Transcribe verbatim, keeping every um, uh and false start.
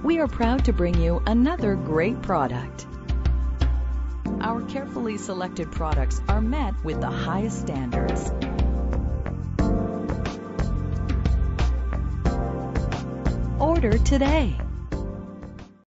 we are proud to bring you another great product. Our carefully selected products are met with the highest standards. Order today.